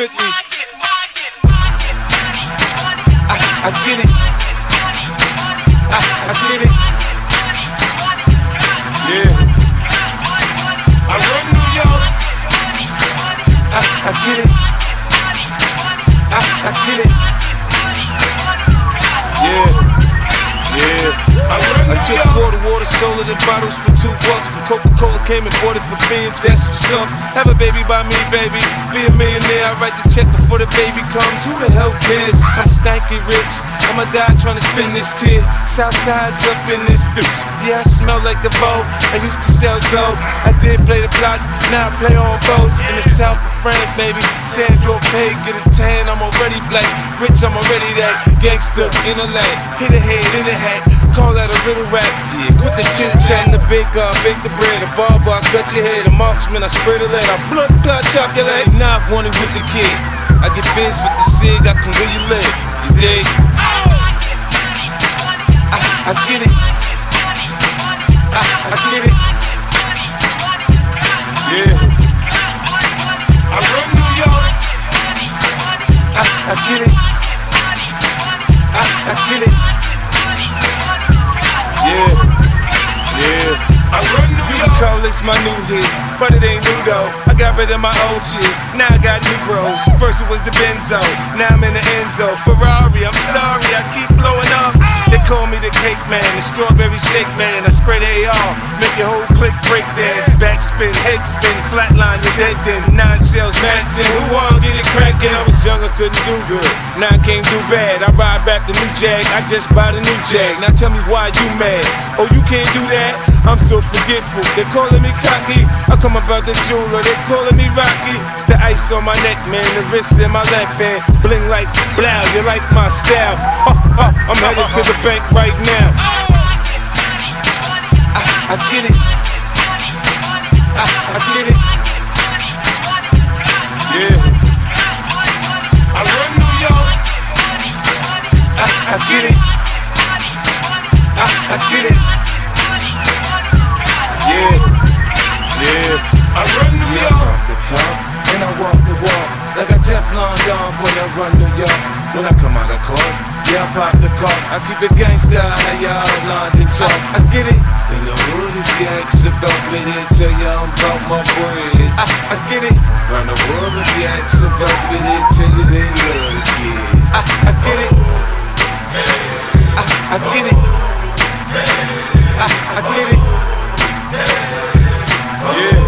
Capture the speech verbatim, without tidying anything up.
fifty. I, I get it. I, I get it. Yeah. I run New York. I, I get it. I, I get it. Yeah. Yeah. I, I took quarter water, sold it in bottles for two bucks. The Coca-Cola came and bought it for beans. That's what's up. Have a baby by me, baby. Be a millionaire. I write the check before the baby comes. Who the hell cares? I'm stanky rich. I'ma die trying to spin this kid. Southside's up in this bitch. Yeah, I smell like the boat. I used to sell so. I did play the block. Now I play on boats in the south of France, baby. Sandro Pay, get a tan. I'm already black. Rich, I'm already that. Gangster in the lane. Hit a head in the hat. Call that a little rap. Yeah, quit the chit chat and the big uh, bake the bread. A barber, I cut your head. A marksman, I spray the lead. I blood clot chop your leg. Not wanted with the kid. I get biz with the cig. I can really live. You dig? I, I get it. I, I get it. Yeah. I run New York. I, I get it. I, I get it. Yeah. Yeah. I run New York. You can call this my new hit, but it ain't new though. I got rid of my old shit. Now I got new bros. First it was the Benzo. Now I'm in the Enzo. Ferrari, I'm sorry, I keep blowing up. They call me the cake man, the strawberry shake man. I spray the A R, make your whole clique break dance. Backspin, head spin, flatline, you're dead then. Nine shells, Manton, who wanna get it crackin'? I was young, I couldn't do good. Now I can't do bad. I ride back the new Jag, I just bought a new Jag. Now tell me why you mad? Oh, you can't do that? I'm so forgetful. They calling me cocky. I come about the jeweler, they calling me Rocky. It's the ice on my neck, man, the wrist in my left hand. Bling like blow, you like my style. Uh, uh, I'm headed to the bank right now. I, I get it. I, I get it. Yeah. I run New York. I, I get it. I, I get it. Yeah. Yeah. I run New York. I talk the talk and I walk the walk. Like a Teflon Don when I run New York. When I come out of court, yeah, I pop the car. I keep it gangsta, how y'all London talk. I get it. In the hood, if you ask about me, they tell you I'm about my bread. I, I get it. Round the world, if you ask about me, they tell you they love the kid. I, I get it. I, I get it. I, I get it. Yeah.